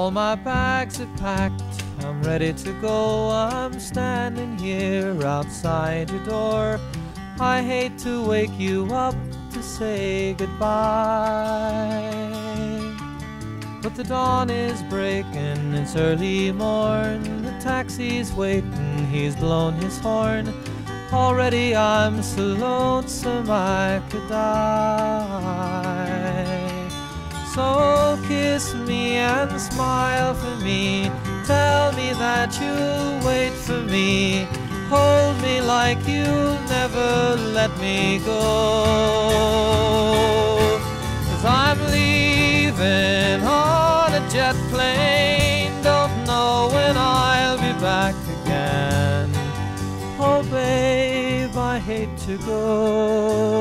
All my bags are packed, I'm ready to go. I'm standing here outside your door. I hate to wake you up to say goodbye, but the dawn is breaking, it's early morn. The taxi's waiting, he's blown his horn. Already I'm so lonesome I could die. So kiss me and smile for me, tell me that you'll wait for me. Hold me like you'll never let me go. 'Cause I'm leaving on a jet plane, don't know when I'll be back again. Oh babe, I hate to go.